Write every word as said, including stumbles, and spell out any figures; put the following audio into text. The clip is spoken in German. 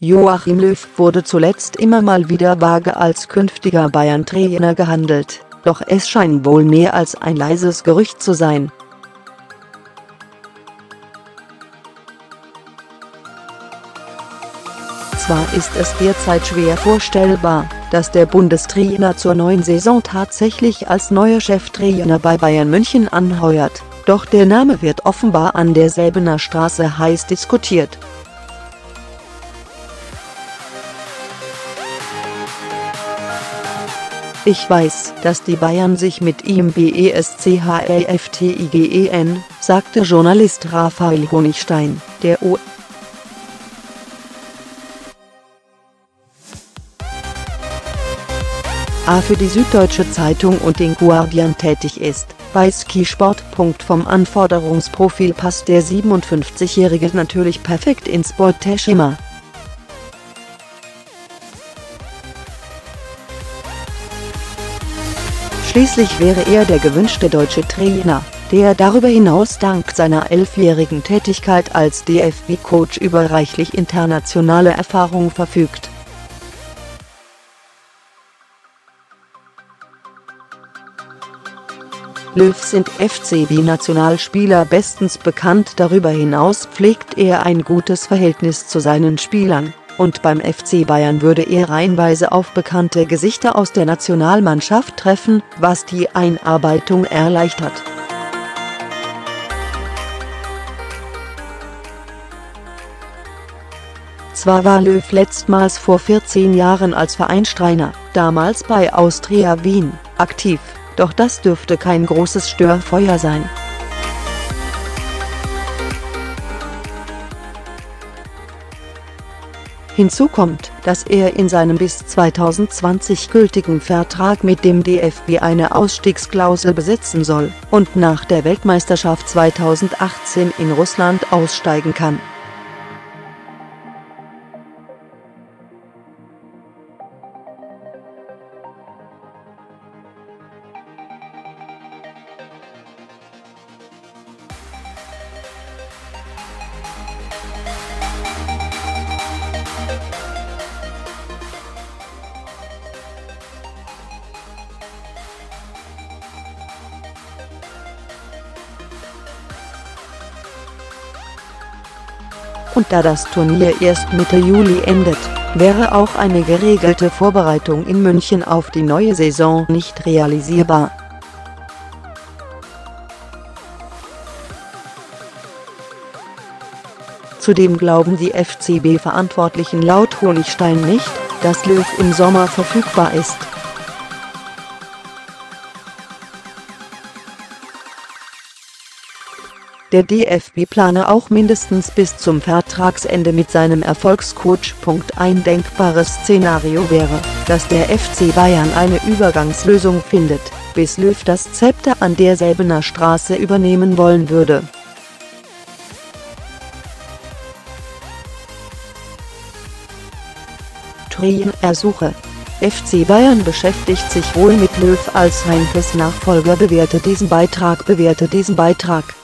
Joachim Löw wurde zuletzt immer mal wieder vage als künftiger Bayern-Trainer gehandelt, doch es scheint wohl mehr als ein leises Gerücht zu sein. Zwar ist es derzeit schwer vorstellbar, dass der Bundestrainer zur neuen Saison tatsächlich als neuer Cheftrainer bei Bayern München anheuert, doch der Name wird offenbar an der Säbener Straße heiß diskutiert. Ich weiß, dass die Bayern sich mit ihm beschäftigen, sagte Journalist Raphael Honigstein, der O. A für die Süddeutsche Zeitung und den Guardian tätig ist. Bei Skisport. Vom Anforderungsprofil passt der siebenundfünfzigjährige natürlich perfekt ins Beuteschema. Schließlich wäre er der gewünschte deutsche Trainer, der darüber hinaus dank seiner elfjährigen Tätigkeit als D F B-Coach über reichlich internationale Erfahrung verfügt. Löw sind F C B-Nationalspieler bestens bekannt, darüber hinaus pflegt er ein gutes Verhältnis zu seinen Spielern, und beim F C Bayern würde er reihenweise auf bekannte Gesichter aus der Nationalmannschaft treffen, was die Einarbeitung erleichtert. Zwar war Löw letztmals vor vierzehn Jahren als Vereinstrainer, damals bei Austria Wien, aktiv. Doch das dürfte kein großes Störfeuer sein. Hinzu kommt, dass er in seinem bis zweitausendzwanzig gültigen Vertrag mit dem D F B eine Ausstiegsklausel besitzen soll und nach der Weltmeisterschaft zweitausendachtzehn in Russland aussteigen kann. Und da das Turnier erst Mitte Juli endet, wäre auch eine geregelte Vorbereitung in München auf die neue Saison nicht realisierbar. Zudem glauben die F C B-Verantwortlichen laut Honigstein nicht, dass Löw im Sommer verfügbar ist. Der D F B plane auch mindestens bis zum Vertragsende mit seinem Erfolgscoach. Ein denkbares Szenario wäre, dass der F C Bayern eine Übergangslösung findet, bis Löw das Zepter an der Säbener Straße übernehmen wollen würde. Trainersuche. F C Bayern beschäftigt sich wohl mit Löw als Heinkes Nachfolger. Bewerte diesen Beitrag. Bewerte diesen Beitrag.